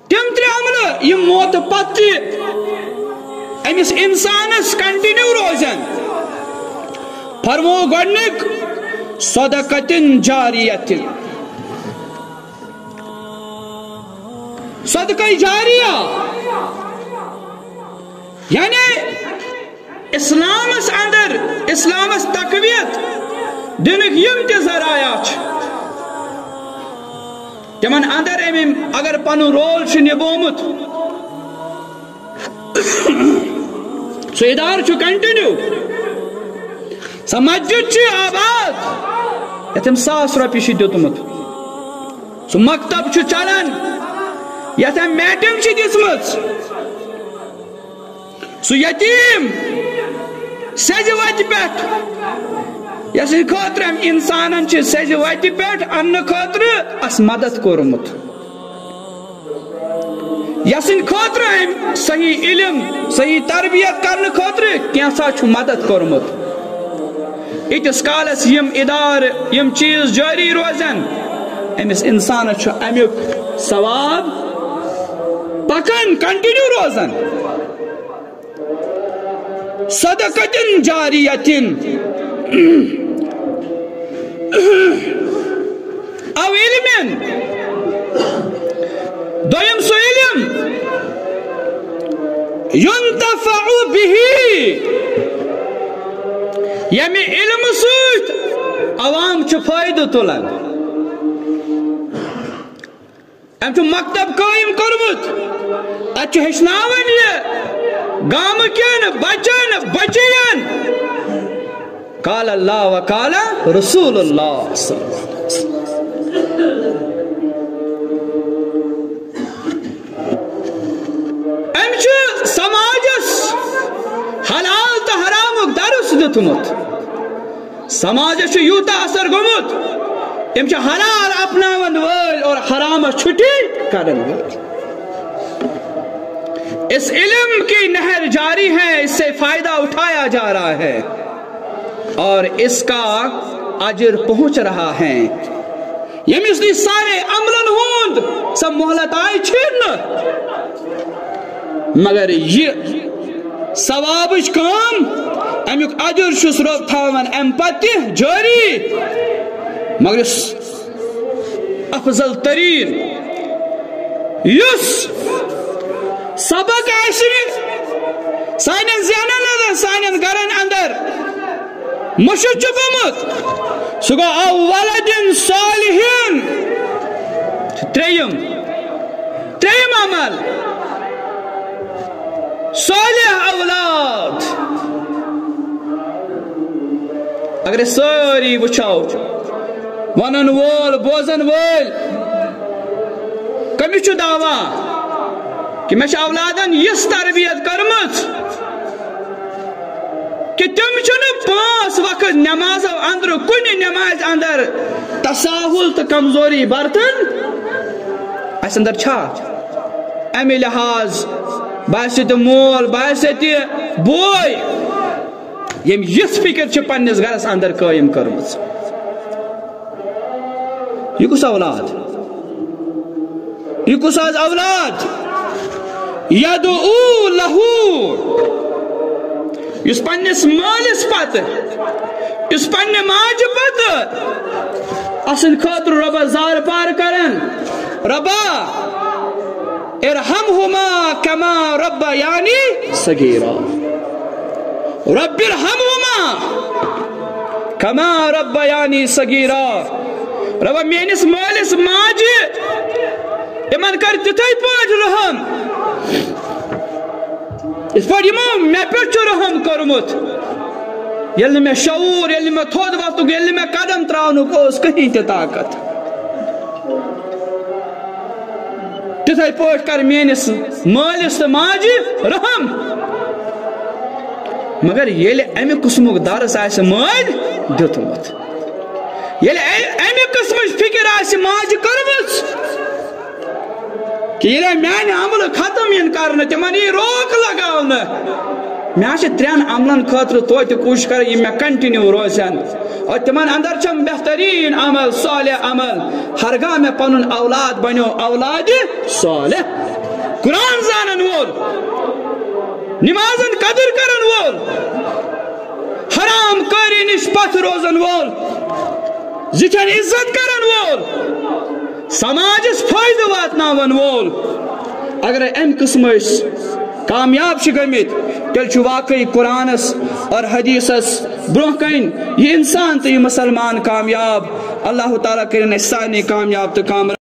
تم ترے عمل یہ موت پتہ امس انسانس کنٹینیو روزن فرمو گۄڈنیُک صدقتن جاریت صدقہ جاریہ یعنی اسلامس اندر اسلامس تقویت دنک یم تہ ذرائع تمن اندر امم اگر پن رول نبومت سو ادار کنٹینیو سو مسجد آباد یتم 1,000 رۄپیہِ دیُتمُت سو مکتب چلان یتم میٹنگ دِژمٕژ سو یتیم سجہ وتہ پہ یس خاطر انسان سجہ وتہ پہ ان خاطر اس مدد کورمت یس خاطر صحیح علم صحیح تربیت کرنے خاطر کینسا مدد کورمت یتس کالس یم ادار یم چیز جاری روزن امس انسان امیک ثواب پکن کنٹینیو روزن صدقتن جاریتن او علم دویم سو علم ينتفع به یمی علم سوت عوام فائدہ تلان ام مکتب قائم کورمت ات ہچناون یہ گام کن بچن بچین قال اللہ و قال رسول اللہ صلی اللہ علیہ وسلم ام سماجس حلال تو حرام درس دتمت سماجس یوتا اثر گومت ام حلال اپناون ول اور حرام چھٹی کرن ول اس علم کی نہر جاری ہے اس سے فائدہ اٹھایا جا رہا ہے اور اس کا اجر پہنچ رہا ہے یمس نی سارے عملن ہند سب مہلت آئی چھن مگر یہ ثواب کام امیک اجر چھس رب تھاون ام پتہ جاری مگر افضل ترین یس سبق سان ذہن اندر سان گرن اندر مشت گومت سہ گو او ولد صالحین تریم عمل صالح اولاد اگر ساری وچھو ونن وول بوزن وول کمس دعویٰ کہ میں اولادن یس تربیت کرمت کہ تم چھن 5 وقت نماز اندر کن نماز اندر تساہل تو کمزوری برتن اس اندر چھا امی لحاظ باسی تو مول باسی تو بوئی یم یس فکر چھ پنس گرس اندر قائم کرمت یہ کس اولاد یہ کس اولاد یدعو لہو اس پنس مالس پت اس پن ماج پت اصل خاطر ربا زار پار کرن ربا ارحمہما کما ربا یعنی صغیرا رب ارحمہما کما ربا یعنی صغیرا ربا میانس مالس ماج امن کر تتھے پاٹ رحم اس پر امام میں پہ رحم کرمت یل میں شعور یل میں تھود وقت یل میں قدم تراؤنک اس کہیں تے طاقت تتھے پاٹ کر میانس مالس تو ماج رحم مگر یل امی قسمک درس آس مال دتمت یل امی قسمچ فکر آس ماج کرمت کہ یہ میانہ عمل ختم ین کرنے تمن یہ روک لگاؤ میں 3 عملن خاطر توتہ کوشش کر یہ میں کنٹینیو روزن اور تمن اندر چم بہترین عمل صالح عمل ہرگاہ میں پنن اولاد بنو اولاد صالح قرآن زانن وول نمازن قدر کرن وول حرام کاری نش پتھ روزن وول زٹھن عزت کرن وول سماجس فائدہ واتناون وول اگر ام قسم کامیاب گمت تیل واقعی قرآنس اور حدیثس برہ کن یہ انسان تو یہ مسلمان کامیاب اللہ تعالیٰ کرن سارے کامیاب تو کامران